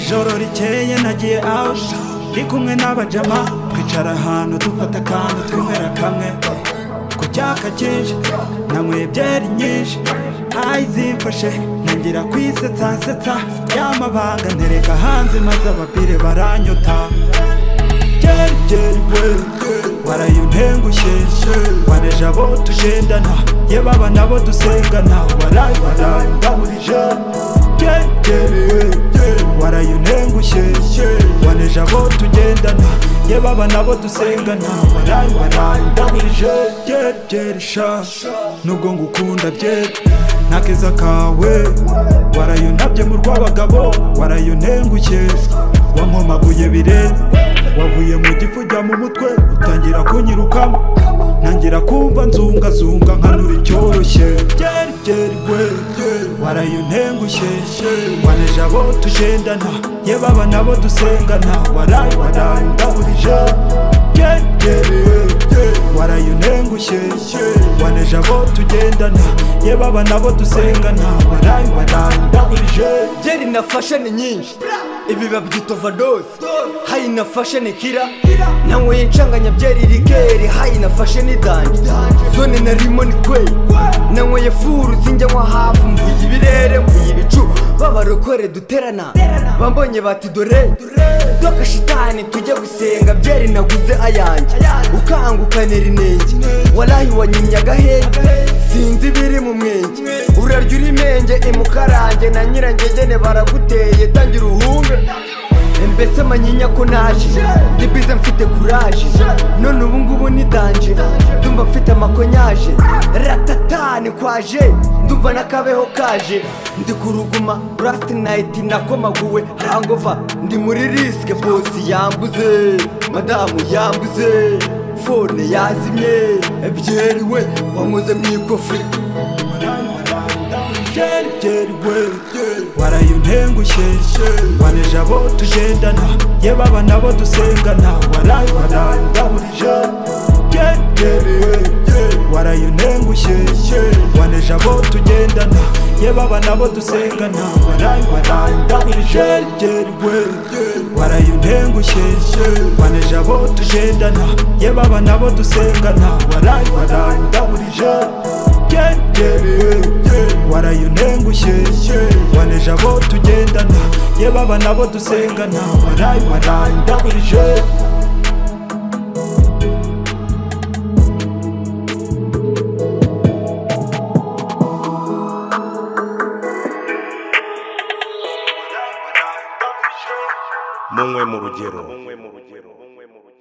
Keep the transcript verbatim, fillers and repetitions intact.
ijoro rikeye nagiye out ndi kumwe n'abajama twicara ahantu dufata akantu twemera kamwe ku cyaka cyinshi nanyweye byeri nyinshi hayi zimfashe ntangira kwisetsa setsa y'amabanga ntereka hanze maze abapire baranyota byeri byeri we warayuntengushye waneje abo tugendana ye baba nabo dusengana warayi warayi ndaburije byeri byeri warayuntengushye waneje abo tugendana ye baba nabo dusengana warayi warayi ndaburije byeri byeri sha nubwo ngukunda byeri nakeza kawe warayuntabye mu rw'abagabo warayuntengushye wankomaguye birenze wavuye mu gifu jya mu mutwe utangira kunyirukamo ntangira kumva nzunga zunga nkanura icyoroshye byeri byeri we warayuntengushye waneje abo tugendana ye baba nabo dusengana warayi warayi ndaburije byeri byeri warayuntengushye waneje abo tugendana ye baba nabo dusengana warayi warayi ndaburije byeri nafashe ni nyinshi ibi babyita overdose hayi nafashe ni kira nanyweye ncanganya byeri rikeri hayi nafashe ni danje zone narimo ni kwe nanyweye furu sinjya nko hafu mvuye ibirere mvuye ibicu babarokore duterana bambonye bati dore doka shitani tujye gusenga byeri naguze ayanjye ukangukanira inenge walahi wanyimye agahenge sinzi biri mu mwenge urarya uri menge imukarange na nyirangegene baraguteye tangira uhunge mbese manyinya ko naje ndi bize mfite courage none ubu ngubu ni danje ndumva mfite amakonyaje ratatani kwaje ndumva nakabeho kaje ndi kuruguma last night nakomaguwe hangover ndi muri risk boss yambuze madamu yambuze phone yazimye byeri we wankoze mu ikofi byeri byeri we warayuntengushye waneje abo tugendana ye baba nabo dusengana warayi warayi ndaburije byeri byeri warayuntengushye waneje abo tugendana ye baba nabo dusengana warayi warayi ndaburije byeri we warayuntengushye waneje abo tugendana ye baba nabo dusengana warayi warayi ndaburije byeri byeri warayuntengushye waneje abo tugendana ye baba nabo dusengana warayi warayi ndaburije munywe mu rugero.